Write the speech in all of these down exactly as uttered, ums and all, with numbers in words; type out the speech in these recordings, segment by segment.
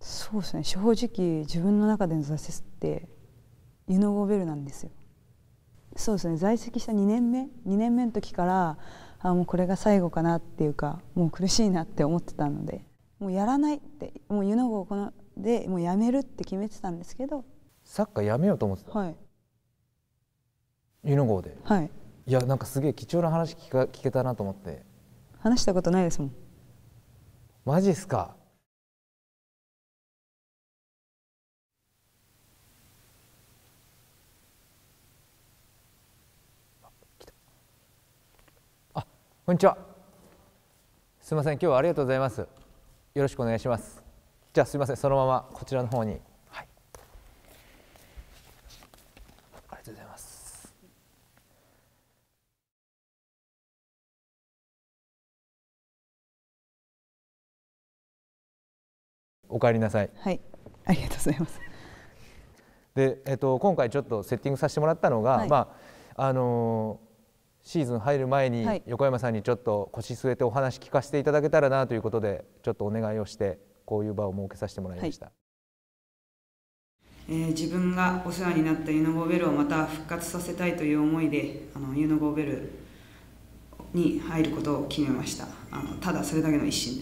そうですね、正直自分の中での挫折ってユノゴーベルなんですよ。そうですね、在籍したにねんめにねんめの時からあもうこれが最後かなっていうか、もう苦しいなって思ってたので、もうやらないって、もうユノゴーこのでもうやめるって決めてたんですけど。 サッカーやめようと思ってた。 はい。 ユノゴーで。 はい。 いやなんかすげえ貴重な話聞か聞けたなと思って。 話したことないですもん。 マジっすか。あ、こんにちは。すみません、今日はありがとうございます。よろしくお願いします。じゃあすみません、そのままこちらの方に。はい。ありがとうございます。お帰りなさい。 はい、ありがとうございます。 で、えっと、今回ちょっとセッティングさせてもらったのが、はい、まああのーシーズン入る前に横山さんにちょっと腰据えてお話聞かせていただけたらなということでちょっとお願いをしてこういう場を設けさせてもらいました。はい、 えー、自分がお世話になったユノゴーベルをまた復活させたいという思いであのユノゴーベルに入ることを決めました。あのただそれだけの一心です。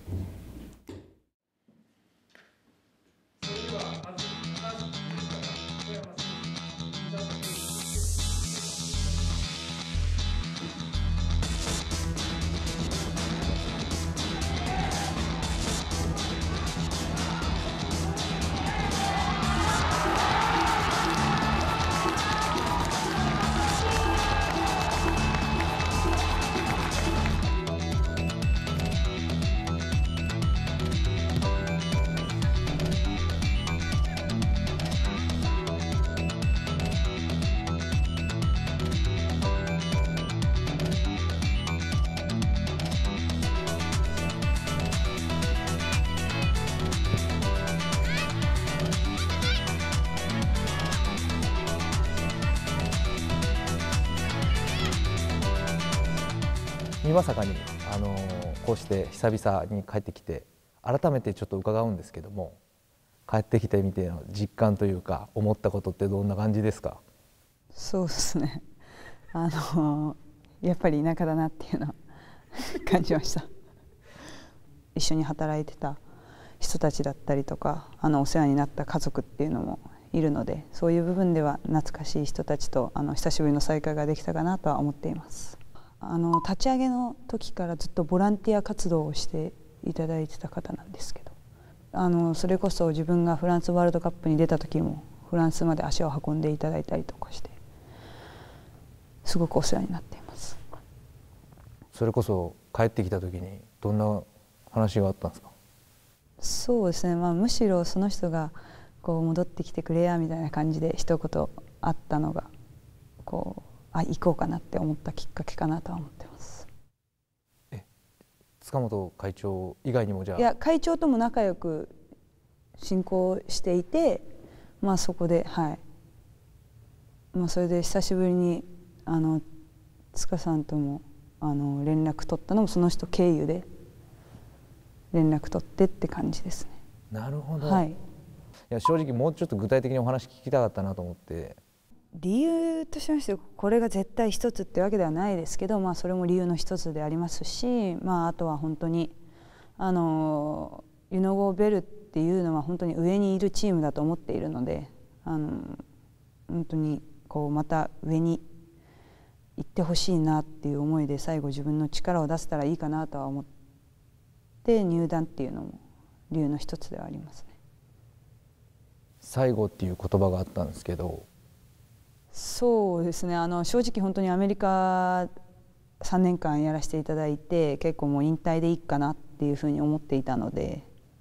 まさかにあのこうして久々に帰ってきて改めてちょっと伺うんですけども、帰ってきてみての実感というか思ったことってどんな感じですか？ そうですね、あのやっぱり田舎だなっていうのは感じました。一緒に働いてた人たちだったりとか、あのお世話になった家族っていうのもいるので、そういう部分では懐かしい人たちとあの久しぶりの再会ができたかなとは思っています。あの立ち上げの時からずっとボランティア活動をしていただいてた方なんですけど、あのそれこそ自分がフランスワールドカップに出た時もフランスまで足を運んでいただいたりとかして、すごくお世話になっています。 それこそ帰ってきた時にどんな話があったんですか？ そうですね、まあ、むしろその人がこう戻ってきてくれやみたいな感じで一言あったのがこうあ行こうかなって思ったきっかけかなとは思ってます。 え塚本会長以外にもじゃあ？ いや、会長とも仲良く進行していて、まあそこではい、まあ、それで久しぶりにあの塚さんともあの連絡取ったのもその人経由で連絡取ってって感じですね。 なるほど。 はい、 いや正直もうちょっと具体的にお話聞きたかったなと思って。 理由としましてこれが絶対一つってわけではないですけど、まあ、それも理由の一つでありますし、まあ、あとは本当にあのユノゴーベルっていうのは本当に上にいるチームだと思っているので、あの本当にこうまた上に行ってほしいなっていう思いで最後自分の力を出せたらいいかなとは思って入団っていうのも理由の一つではありますね。 最後っていう言葉があったんですけど。 そうですね、あの正直本当にアメリカさんねんかんやらせていただいて結構もう引退でいいかなっていうふうに思っていたので、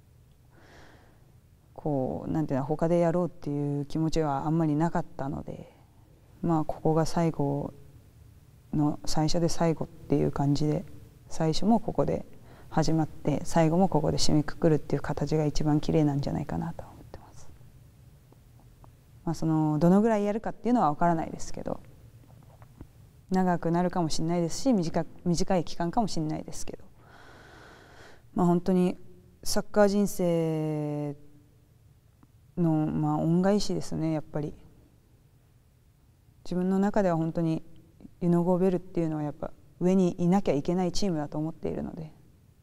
こうなんていうの他でやろうっていう気持ちはあんまりなかったので、まあここが最後の最初で最後っていう感じで、最初もここで始まって最後もここで締めくくるっていう形が一番綺麗なんじゃないかなと思ってます。まあ、そのどのぐらいやるかっていうのは分からないですけど、長くなるかもしれないですし 短, 短い期間かもしれないですけど、まあ、本当にサッカー人生の、まあ、恩返しですね。やっぱり自分の中では本当にユノゴーベルっていうのはやっぱ上にいなきゃいけないチームだと思っているので、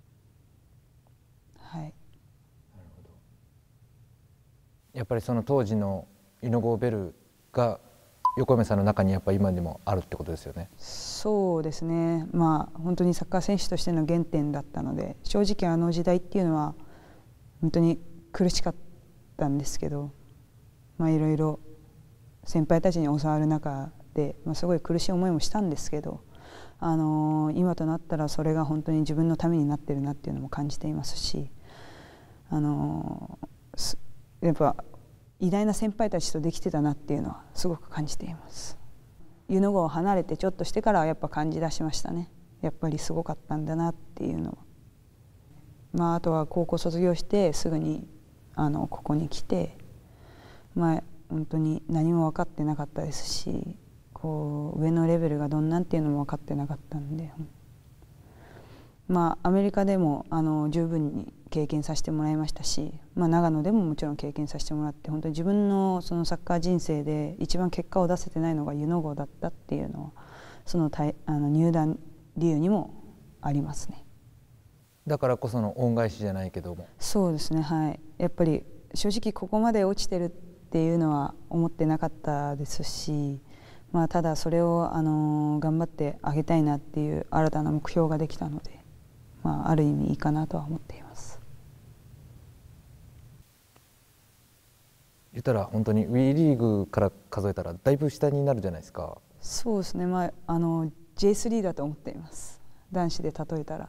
はい。なるほど。 やっぱりその当時のユノゴーベルが横山さんの中にやっぱ今でもあるってことですよね。 そうですね。まあ本当にサッカー選手としての原点だったので、正直あの時代っていうのは本当に苦しかったんですけど、まあいろいろ先輩たちに教わる中で、まあ、すごい苦しい思いもしたんですけど、あのー、今となったらそれが本当に自分のためになってるなっていうのも感じていますし、あのー、やっぱ偉大な先輩たちとできてたなっていうのはすごく感じています。ユノゴを離れてちょっとしてからはやっぱ感じ出しましたね。やっぱりすごかったんだなっていうのは。まあ、あとは高校卒業してすぐにあのここに来て、まあ、本当に何も分かってなかったですし、こう上のレベルがどんなんっていうのも分かってなかったんで、まあアメリカでもあの十分に経験させてもらいましたし、まあ、長野でももちろん経験させてもらって、本当に自分のそのサッカー人生で一番結果を出せてないのがユノゴーだったっていうのはそのたいあの入団理由にもありますね。 だからこその恩返しじゃないけども。 そうですね、はい。やっぱり正直ここまで落ちてるっていうのは思ってなかったですし、まあ、ただそれを、あのー、頑張ってあげたいなっていう新たな目標ができたので、まあ、ある意味いいかなとは思っています。 言ったら本当に ウィー リーグから数えたらだいぶ下になるじゃないですか。 そうですね、まあ、あの ジェイスリー だと思っています。男子で例えたら。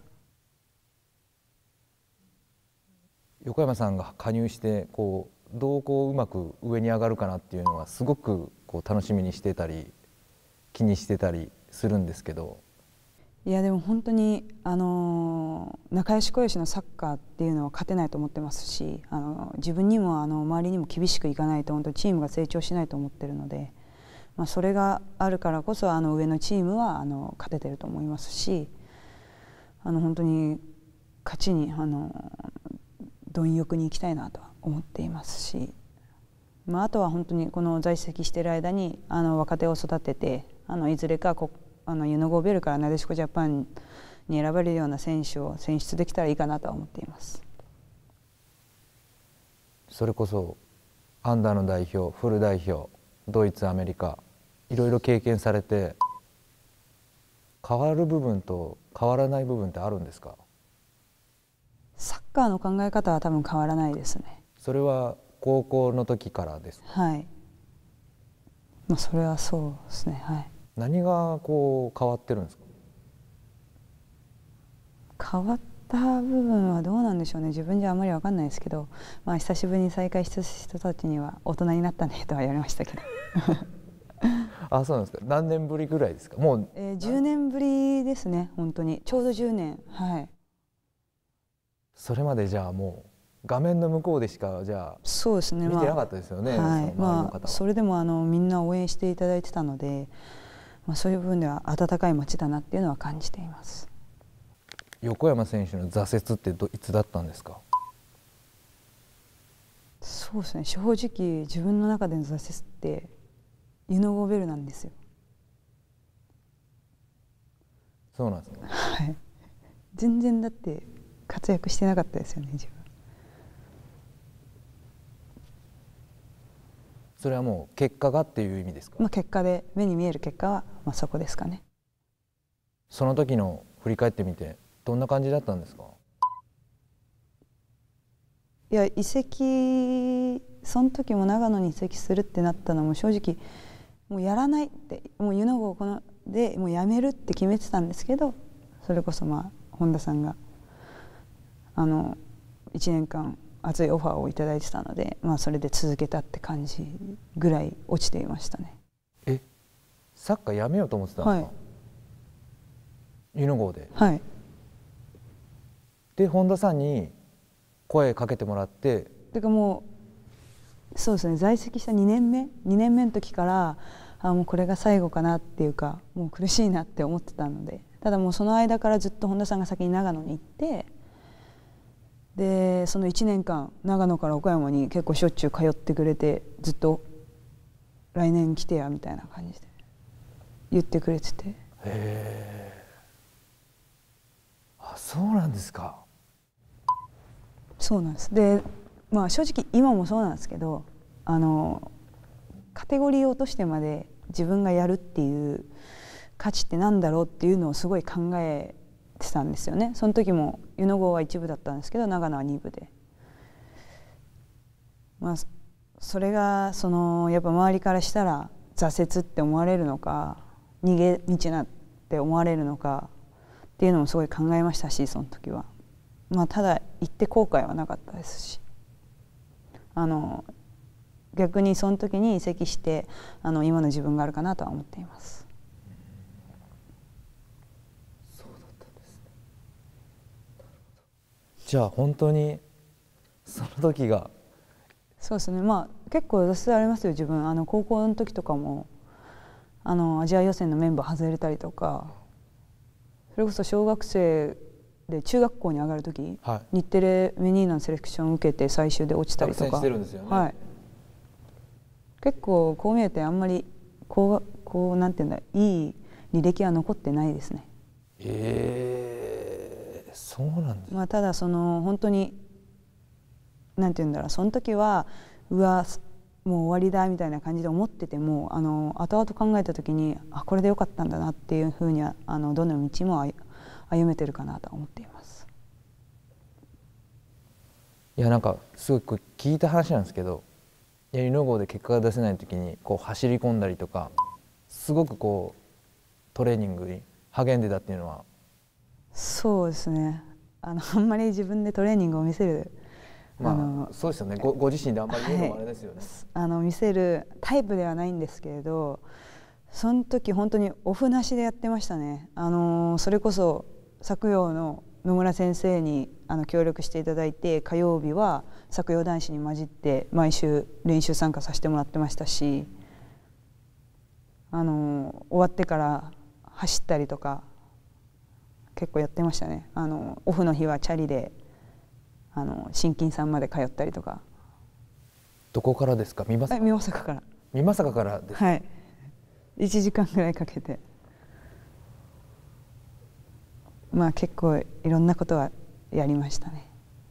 横山さんが加入してこうどうこううまく上に上がるかなっていうのはすごくこう楽しみにしてたり気にしてたりするんですけど。 いやでも本当に、あのー、仲良し小良しのサッカーっていうのは勝てないと思ってますし、あの自分にもあの周りにも厳しくいかないと本当にチームが成長しないと思ってるので、まあ、それがあるからこそあの上のチームはあの勝ててると思いますし、あの本当に勝ちにあの貪欲に行きたいなとは思っていますし、まあ、あとは本当にこの在籍している間にあの若手を育てて、あのいずれかこあのユノゴーベルからなでしこジャパンに選ばれるような選手を選出できたらいいかなとは思っています。 それこそアンダーの代表、フル代表、ドイツ、アメリカいろいろ経験されて、変わる部分と変わらない部分ってあるんですか？ サッカーの考え方は多分変わらないですね。 それは高校の時からですか？ はい、まあ、それはそうですね。はい。 何がこう変わってるんですか？変わった部分はどうなんでしょうね。自分じゃあまり分かんないですけど、まあ、久しぶりに再会した人たちには大人になったねとは言われましたけどあ、そうなんですか。何年ぶりぐらいですか？もう、 えー、じゅうねんぶりですね。本当にちょうどじゅうねん。はい。 それまでじゃあもう画面の向こうでしかじゃあそうですね、 見てなかったですよね。 まあ、はい、まあそれでもあのみんな応援していただいてたので、まあ、そういう部分では温かい街だなっていうのは感じています。 横山選手の挫折ってどいつだったんですか？ そうですね、正直自分の中での挫折ってユノゴーベルなんですよ。 そうなんですね。 はい。全然だって活躍してなかったですよね、自分。 それはもう結果がっていう意味ですか？ まあ結果で目に見える結果はまあそこですかね。 その時の振り返ってみてどんな感じだったんですか？ いや、移籍その時も長野に移籍するってなったのも正直もうやらないって、もうユノゴーこのでもうやめるって決めてたんですけど、それこそまあ本田さんがあのいちねんかん熱いオファーをいただいてたので、まあ、それで続けたって感じぐらい落ちていましたね。 え、サッカーやめようと思ってたんですか？はい、ユノゴーで。 はい。 で本田さんに声かけてもらって。 てかもうそうですね、在籍したにねんめにねんめの時からあもうこれが最後かなっていうか、もう苦しいなって思ってたので、ただもうその間からずっと本田さんが先に長野に行って、 でそのいちねんかん長野から岡山に結構しょっちゅう通ってくれて、ずっと来年来てやみたいな感じで言ってくれてて。へえ。あ、そうなんですか。 そうなんです。でまあ正直今もそうなんですけど、あのカテゴリーを落としてまで自分がやるっていう価値ってなんだろうっていうのをすごい考えてたんですよね。その時も湯の郷は一部だったんですけど、長野は二部で、まあそれがそのやっぱ周りからしたら挫折って思われるのか、逃げ道なって思われるのかっていうのもすごい考えましたし、その時はまあただ行って後悔はなかったですし、あの逆にその時に移籍してあの今の自分があるかなとは思っています。 そうだったんですね。じゃあ本当にその時が。 そうですね。まあ結構挫折ありますよ自分。あの高校の時とかもあのアジア予選のメンバー外れたりとか、それこそ小学生で中学校に上がる時、はい、日テレメニーナのセレクションを受けて最終で落ちたりとか。 してるんですよね。 はい。結構こう見えてあんまりこうこうなんていうんだ、いい履歴は残ってないですね。 えー、そうなんです。 まあただその本当になんていうんだろう、その時はうわもう終わりだみたいな感じで思ってても、あの後々考えた時にあこれでよかったんだなっていうふうにはあのどの道も歩めてるかなと思っています。 いやなんかすごく聞いた話なんですけど、湯の郷で結果が出せない時にこう走り込んだりとか、すごくこうトレーニングに励んでたっていうのは。 そうですね。あのあんまり自分でトレーニングを見せる、 まあ、あのそうですよね。ご, ご自身であんまり言うのもあれですよね。はい、 あの見せるタイプではないんですけれど、その時本当にオフなしでやってましたね。あのそれこそ作陽の野村先生にあの協力していただいて、火曜日は作陽男子に混じって毎週練習参加させてもらってましたし、あの終わってから走ったりとか結構やってましたね。あのオフの日はチャリであの新金さんまで通ったりとか。 どこからですか？美作美作から。 美作からですか？ はい。いちじかんぐらいかけて。まあ結構いろんなことはやりましたね。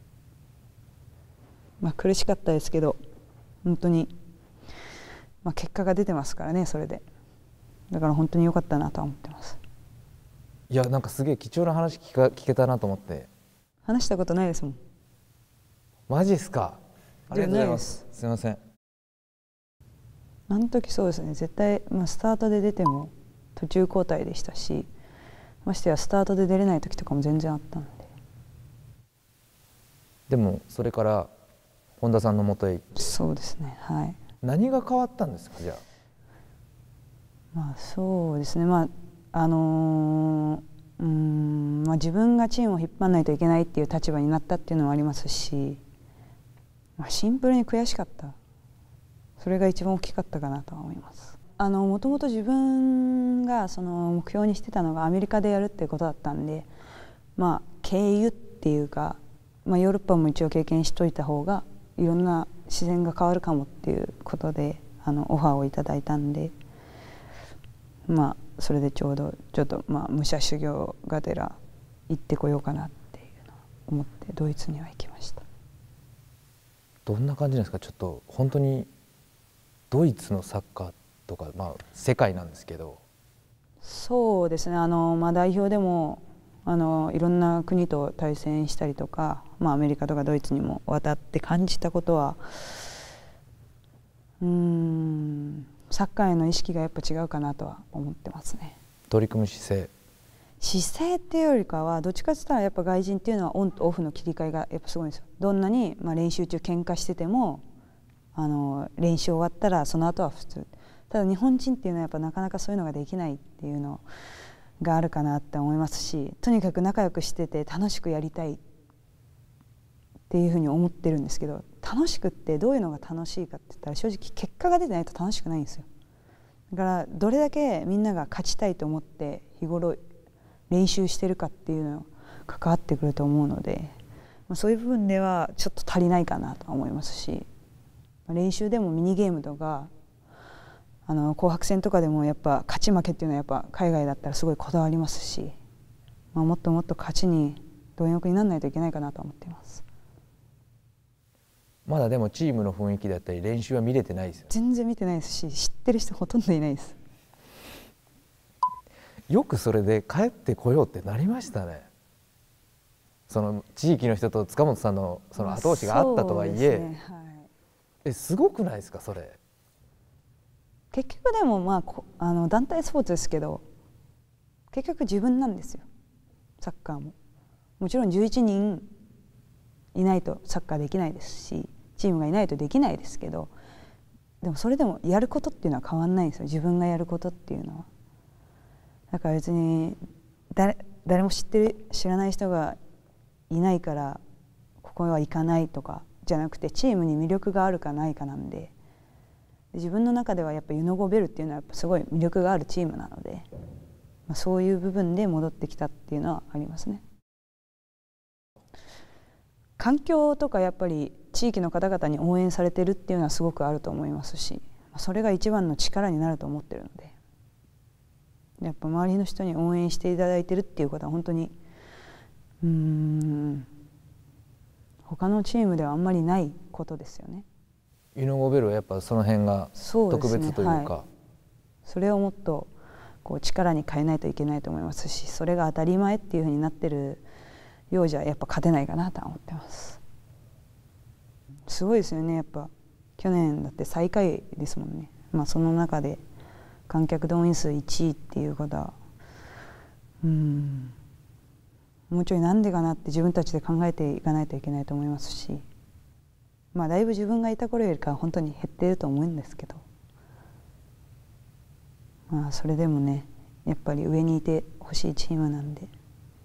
まあ苦しかったですけど本当に、まあ、結果が出てますからね、それで。だから本当に良かったなとは思ってます。 いやなんかすげえ貴重な話聞か聞けたなと思って。 話したことないですもん。 マジっすか？ありがとうございます。すいません。 あの時そうですね、絶対、まあ、スタートで出ても途中交代でしたし、ましてやスタートで出れない時とかも全然あったんで。 でもそれから本田さんの元へ行って。 そうですね、はい。 何が変わったんですか？じゃあ。 まあそうですね、まああのー、うーん、まあ、自分がチームを引っ張らないといけないっていう立場になったっていうのもありますし、まあ、シンプルに悔しかった、それが一番大きかったかなとは思います。あのもともと自分がその目標にしてたのがアメリカでやるっていうことだったんで、まあ経由っていうか、まあ、ヨーロッパも一応経験しといた方がいろんな自然が変わるかもっていうことであのオファーをいただいたんで、まあそれでちょうどちょっとまあ武者修行がてら行ってこようかなっていうのを思ってドイツには行きました。 どんな感じなんですか？ちょっと本当にドイツのサッカーとか、まあ、世界なんですけど。 そうですね、あの、まあ、代表でもあのいろんな国と対戦したりとか、まあ、アメリカとかドイツにも渡って感じたことは、うーんサッカーへの意識がやっぱ違うかなとは思ってますね。 取り組む姿勢姿勢っていうよりかはどっちかって言ったらやっぱ外人っていうのはオンとオフの切り替えがやっぱすごいんですよ。どんなにまあ練習中喧嘩しててもあの練習終わったらその後は普通。ただ日本人っていうのはやっぱなかなかそういうのができないっていうのがあるかなって思いますし、とにかく仲良くしてて楽しくやりたいっていうふうに思ってるんですけど、楽しくってどういうのが楽しいかって言ったら正直結果が出てないと楽しくないんですよ。だからどれだけみんなが勝ちたいと思って日頃練習してるかっていうのが関わってくると思うので、 まあ、そういう部分ではちょっと足りないかなとは思いますし、練習でもミニゲームとかあの紅白戦とかでもやっぱ勝ち負けっていうのはやっぱ海外だったらすごいこだわりますし、まあ、もっともっと勝ちに貪欲にならないといけないかなと思っています。 まだでもチームの雰囲気だったり練習は見れてないですよね。 全然見てないですし、知ってる人ほとんどいないです。 よくそれで帰ってこようってなりましたね。その地域の人と塚本さんのその後押しがあったとはいえ、まあ、ね、はい、えすごくないですかそれ。 結局でもまああの団体スポーツですけど、結局自分なんですよ、サッカーも。もちろんじゅういちにんいないとサッカーできないですし、チームがいないとできないですけど、でもそれでもやることっていうのは変わんないんですよ、自分がやることっていうのは。だから別に 誰, 誰も知ってる知らない人がいないからここは行かないとかじゃなくて、チームに魅力があるかないかなんで、自分の中ではやっぱユノゴベルっていうのはやっぱすごい魅力があるチームなので、まあ、そういう部分で戻ってきたっていうのはありますね。環境とかやっぱり地域の方々に応援されてるっていうのはすごくあると思いますし、それが一番の力になると思ってるので、やっぱ周りの人に応援していただいてるっていうことは本当にうーん他のチームではあんまりないことですよね。 ユノゴベルはやっぱその辺が特別というか、 はい、それをもっとこう力に変えないといけないと思いますし、それが当たり前っていうふうになってるようじゃやっぱ勝てないかなとは思ってます。すごいですよね、やっぱ去年だって最下位ですもんね。まあその中で観客動員数いちいっていうことは、うんもうちょいなんでかなって自分たちで考えていかないといけないと思いますし、まあだいぶ自分がいた頃よりかは本当に減っていると思うんですけど、まあそれでもねやっぱり上にいてほしいチームなんで、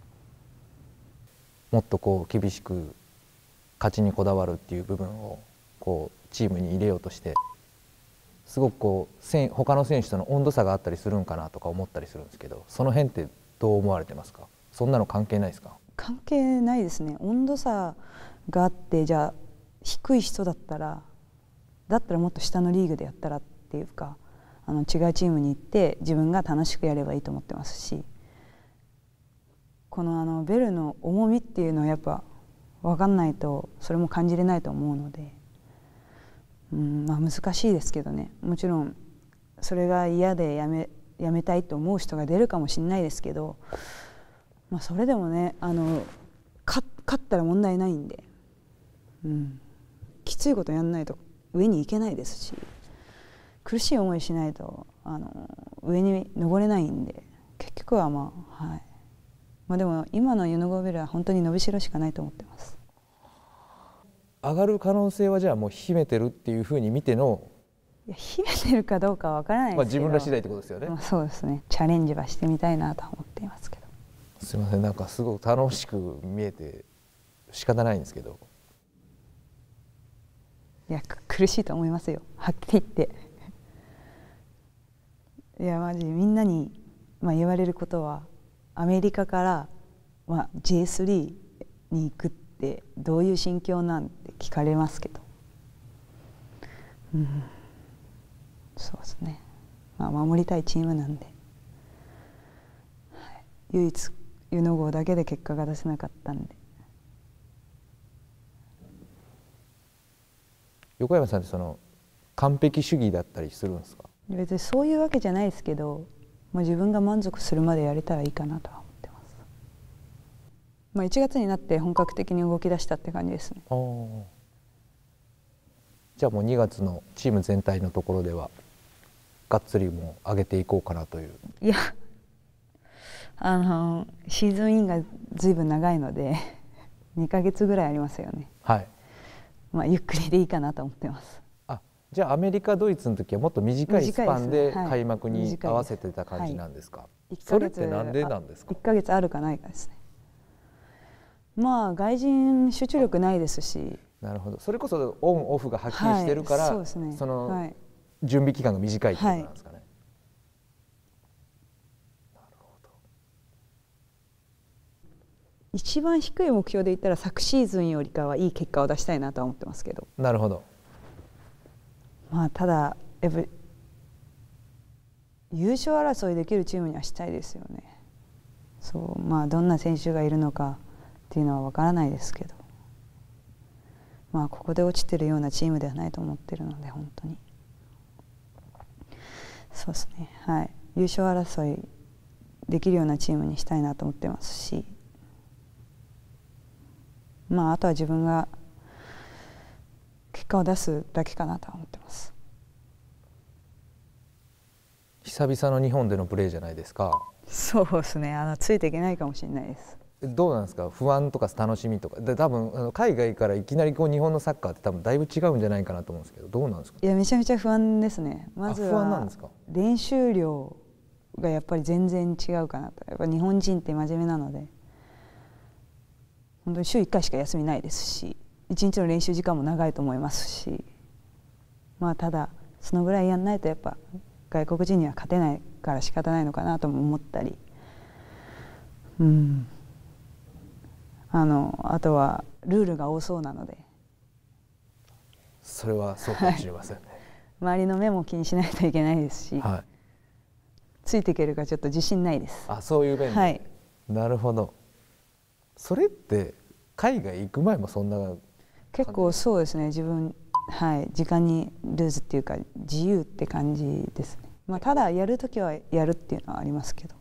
もっとこう厳しく勝ちにこだわるっていう部分をこうチームに入れようとして、すごくこう他の選手との温度差があったりするんかなとか思ったりするんですけど、その辺ってどう思われてますか？そんなの関係ないですか？ 関係ないですね。温度差があって、じゃあ低い人だったらだったらもっと下のリーグでやったらっていうか、あの違うチームに行って自分が楽しくやればいいと思ってますし、このあのベルの重みっていうのはやっぱ分かんないとそれも感じれないと思うので、うんまあ難しいですけどね。もちろんそれが嫌でやめやめたいと思う人が出るかもしれないですけど、まあそれでもねあの勝ったら問題ないんで、うん、きついことやんないと上に行けないですし、苦しい思いしないとあの上に登れないんで、結局はまあはい。まあでも今のユノゴベルは本当に伸びしろしかないと思ってます。 上がる可能性はじゃあもう秘めてるっていうふうに見ての、 いや秘めてるかどうかは分からないですけど、 まあ自分ら次第ってことですよね。 まあそうですね。チャレンジはしてみたいなと思っていますけど。 すみません、なんかすごく楽しく見えて仕方ないんですけど。 いや苦しいと思いますよ、はっきり言って。いやマジみんなに、まあ、言われることは、アメリカから、まあ、ジェイスリー に行くってどういう心境なんて聞かれますけど、うん、そうですね、まあ、守りたいチームなんで、はい、唯一ユノゴだけで結果が出せなかったんで。 横山さんってその完璧主義だったりするんですか？ 別にそういうわけじゃないですけど、まあ、自分が満足するまでやれたらいいかなとは思ってます。まあ、いちがつになって本格的に動き出したって感じですね。 あじゃあもうにがつのチーム全体のところではがっつりもう上げていこうかなという。 いやあのシーズンインがずいぶん長いのでにかげつぐらいありますよね。 はい、 まあ、ゆっくりでいいかなと思ってます。 あじゃあアメリカドイツの時はもっと短いスパンで開幕に合わせてた感じなんですか？はい、それってなんでなんですか？ いっかげつあるかないかですね。まあ外人集中力ないですし。 なるほど、それこそオンオフがはっきりしてるから、はい、そうですね、その、はい、準備期間が短いってことなんですかね。はい、なるほど。 一番低い目標で言ったら昨シーズンよりかはいい結果を出したいなとは思ってますけど。 なるほど。 まあただやっぱり優勝争いできるチームにはしたいですよね。そうまあどんな選手がいるのかっていうのはわからないですけど、まあここで落ちてるようなチームではないと思ってるので、本当にそうですね、はい、優勝争いできるようなチームにしたいなと思ってますし、まああとは自分が結果を出すだけかなとは思ってます。 久々の日本でのプレーじゃないですか。 そうですね、あのついていけないかもしれないです。 どうなんですか、不安とか楽しみとかで、多分あの海外からいきなりこう日本のサッカーって多分だいぶ違うんじゃないかなと思うんですけど、どうなんですか。 いやめちゃめちゃ不安ですね。まずは練習量がやっぱり全然違うかなと。やっぱ日本人って真面目なので本当に週いっかいしか休みないですし、いちにちの練習時間も長いと思いますし、まあただそのぐらいやんないとやっぱ外国人には勝てないから仕方ないのかなとも思ったり、うん、あのあとはルールが多そうなので。 それはそうかもしれませんね、はい、 周りの目も気にしないといけないですし、はい、ついていけるかちょっと自信ないです。 あ、そういう面で、はい、なるほど。それって海外行く前もそんな結構そうですね、自分、はい、時間にルーズっていうか自由って感じですね。まあ、ただやるときはやるっていうのはありますけど、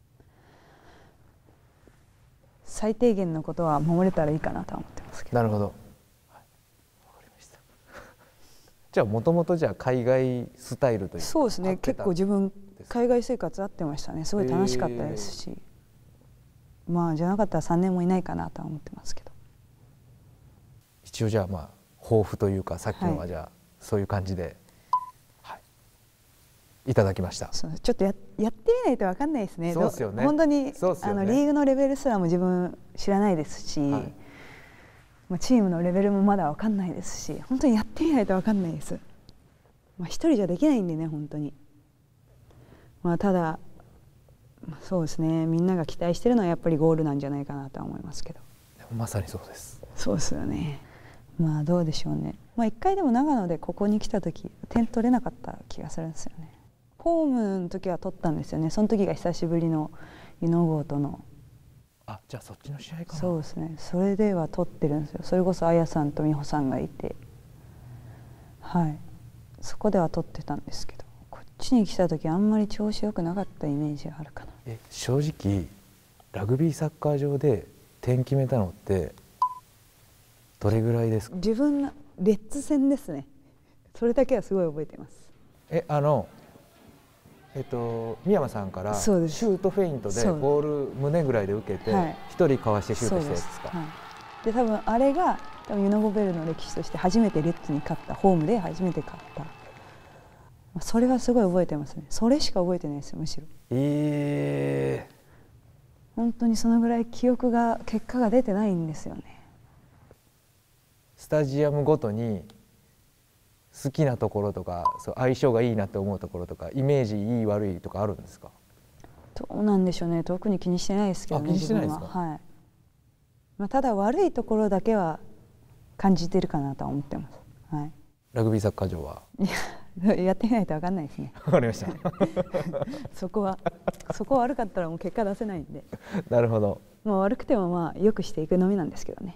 最低限のことは守れたらいいかなとは思ってますけど。 なるほど、はい、わかりました。じゃあもともとじゃあ海外スタイルというか。 そうですね、結構自分海外生活合ってましたね。すごい楽しかったですし、まあじゃなかったらさんねんもいないかなとは思ってますけど。 一応じゃあまあ抱負というか、さっきのはじゃあそういう感じで、はい、いただきました。 そうちょっと や, やってみないと分かんないですね。 そうですよね。 本当に、 ね、 あのリーグのレベルすらも自分知らないですし、はい、まあチームのレベルもまだ分かんないですし、本当にやってみないと分かんないです。まあ一人じゃできないんでね、本当に。まあただそうですね、みんなが期待してるのはやっぱりゴールなんじゃないかなとは思いますけど。 まさにそうです。 そうですよね。まあどうでしょうね。まあ一回でも長野でここに来た時点取れなかった気がするんですよね。ホームの時は取ったんですよね。その時が久しぶりの湯の郷との。 あ、じゃあそっちの試合かな。 そうですね。それでは取ってるんですよ。それこそ綾さんと美穂さんがいて、はい、そこでは取ってたんですけど、こっちに来た時あんまり調子良くなかったイメージがあるかな。 え、正直ラグビーサッカー場で点決めたのってどれぐらいですか。 自分のレッツ戦ですね。それだけはすごい覚えてます。 え、あのえっと三山さんからシュートフェイントでボール胸ぐらいで受けて一人かわしてシュートしたやつですか。 で多分あれが多分ユノゴベルの歴史として初めてレッツに勝った、ホームで初めて勝った、それはすごい覚えてますね。それしか覚えてないですよ、むしろ。 ええー、 本当にそのぐらい記憶が結果が出てないんですよね。 スタジアムごとに好きなところとか、そう相性がいいなって思うところとか、イメージいい悪いとかあるんですか。 どうなんでしょうね、特に気にしてないですけどね。 気にしてないですか。 はい、まあ、ただ悪いところだけは感じてるかなとは思ってます。はい、 ラグビーサッカー場は。 いや、やってみないと分かんないですね。 わかりました。 そこはそこ悪かったらもう結果出せないんで。 なるほど。 まあ悪くてもまあ良くしていくのみなんですけどね。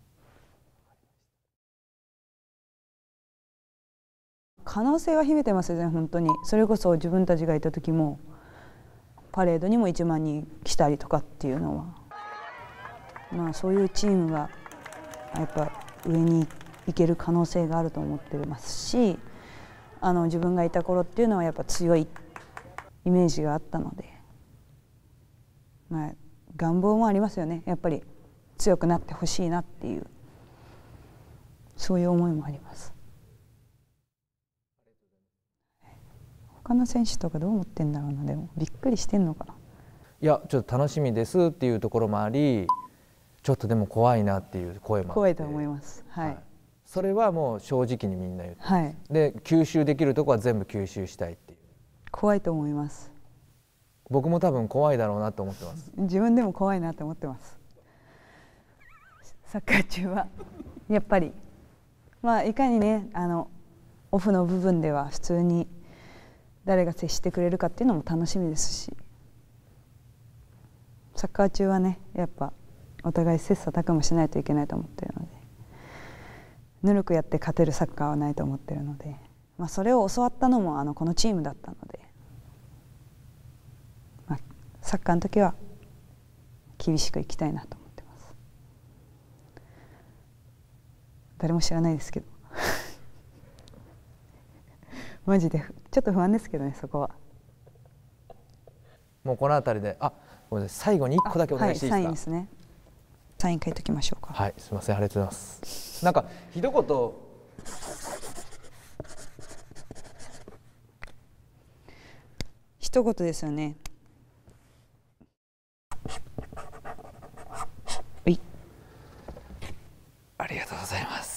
可能性は秘めてますよね、本当に。それこそ自分たちがいた時もパレードにもいちまんにん来たりとかっていうのは、まあそういうチームがやっぱ上に行ける可能性があると思ってますし、あの自分がいた頃っていうのはやっぱ強いイメージがあったので、まあ願望もありますよね。やっぱり強くなってほしいなっていう、そういう思いもあります。他の選手とかどう思ってんだろうな。でもびっくりしてんのかな。 いや、ちょっと楽しみですっていうところもあり、ちょっとでも怖いなっていう声もあって。 怖いと思います。はい、はい、 それはもう正直にみんな言ってます。 はい、 で吸収できるとこは全部吸収したいっていう。 怖いと思います。 僕も多分怖いだろうなと思ってます。 自分でも怖いなと思ってます。 サッカー中はやっぱりまあいかにねあのオフの部分では普通に誰が接してくれるかっていうのも楽しみですし、サッカー中はねやっぱお互い切磋琢磨しないといけないと思ってるので、ぬるくやって勝てるサッカーはないと思ってるので、まあ、それを教わったのもあのこのチームだったので、まあ、サッカーの時は厳しくいきたいなと思ってます。誰も知らないですけどマジでちょっと不安ですけどね、そこは。 もうこの辺りで、あ、ごめんなさい、最後にいっこだけお願いしていいですか。 はい、サインですね。サイン書いておきましょうか。 はい、すみません、ありがとうございます。なんか一言一言ですよね。はい。 ありがとうございます。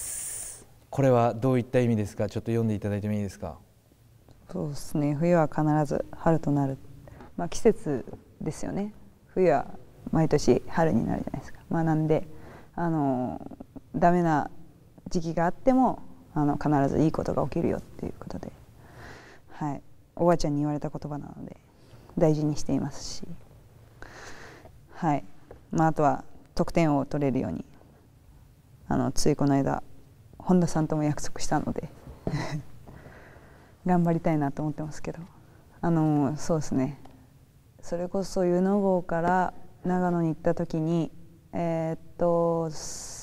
これはどういった意味ですか。ちょっと読んでいただいてもいいですか。 そうですね。冬は必ず春となる。まあ季節ですよね。冬は毎年春になるじゃないですか。まあなんであのダメな時期があってもあの必ずいいことが起きるよっていうことで、はい、おばあちゃんに言われた言葉なので大事にしていますし、はい、まああとは得点を取れるようにあのついこの間本田さんとも約束したので頑張りたいなと思ってますけど、あのそうですね。それこそ湯の郷から長野に行った時にえー、っと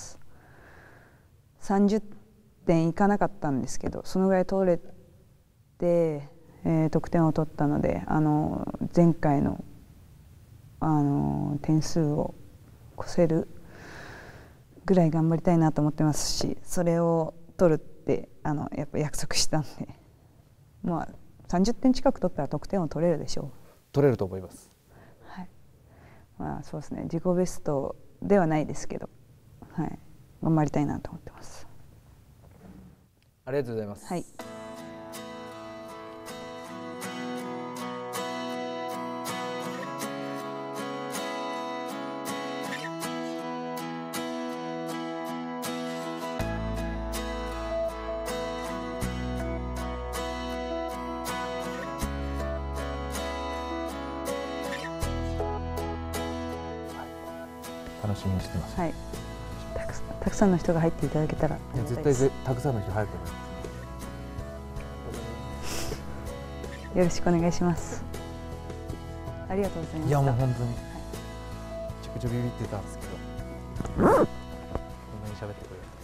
さんじゅってんいかなかったんですけど、そのぐらい取れて、えー、得点を取ったので、あの前回の、あの点数を越せるぐらい頑張りたいなと思ってますし、それを取るってあのやっぱ約束したんで、まあさんじゅってん近く取ったら得点を取れるでしょう。 取れると思います。 はい。まあそうですね。自己ベストではないですけど、はい、頑張りたいなと思ってます。 ありがとうございます。 はい。 楽しみにしてます。 はい。たくさん、たくさんの人が入っていただけたら。 いや絶対ぜたくさんの人入ると思います。 よろしくお願いします。ありがとうございます。 いやもう本当に、はい、めちゃくちゃビビってたんですけど、こんなに喋ってくれる。